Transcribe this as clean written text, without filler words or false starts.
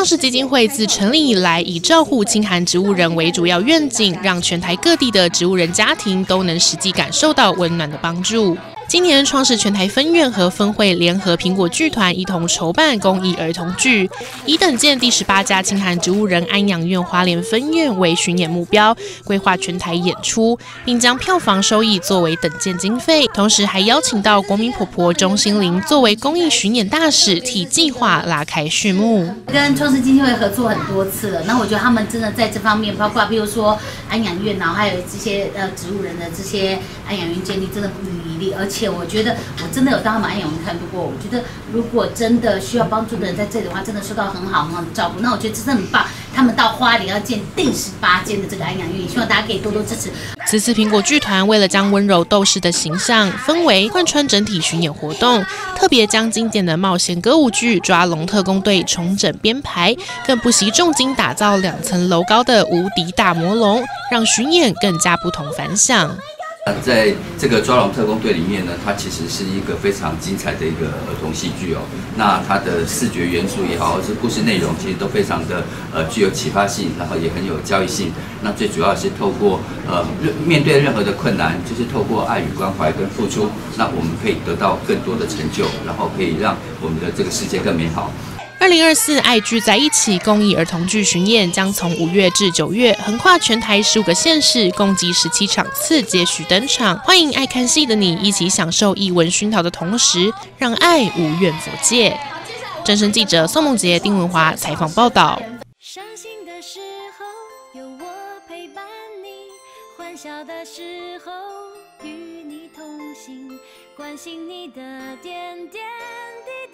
创世基金会自成立以来，以照护清寒植物人为主要愿景，让全台各地的植物人家庭都能实际感受到温暖的帮助。今年创世全台分院和分会联合苹果剧团一同筹办公益儿童剧，以等见第18家清寒植物人安养院花莲分院为巡演目标，规划全台演出，并将票房收益作为等见经费，同时还邀请到国民婆婆钟欣凌作为公益巡演大使，替计划拉开序幕。 跟创世基金会合作很多次了，那我觉得他们真的在这方面，包括比如说安养院，然后还有这些植物人的这些安养院建立，真的不遗余力。而且我觉得我真的有到他们安养院看过，我觉得如果真的需要帮助的人在这里的话，真的受到很好的照顾。那我觉得真的很棒，他们到花莲要建第18间的这个安养院，也希望大家可以多多支持。 此次苹果剧团为了将温柔斗士的形象氛围贯穿整体巡演活动，特别将经典的冒险歌舞剧《抓龙特工队》重整编排，更不惜重金打造2层楼高的无敌大魔龙，让巡演更加不同凡响。 在这个抓龙特工队里面呢，它其实是一个非常精彩的一个儿童戏剧哦。那它的视觉元素也好，或是故事内容，其实都非常的具有启发性，然后也很有教育性。那最主要是透过面对任何的困难，就是透过爱与关怀跟付出，那我们可以得到更多的成就，然后可以让我们的这个世界更美好。 2024爱剧在一起公益儿童剧巡演将从5月至9月，横跨全台15个县市，共计17场次接续登场。欢迎爱看戏的你一起享受艺文熏陶的同时，让爱无远弗届。正声记者宋梦洁、丁文华采访报道。 伤心的时候有我陪伴你，欢笑的时候与你同行，关心你的点点滴滴。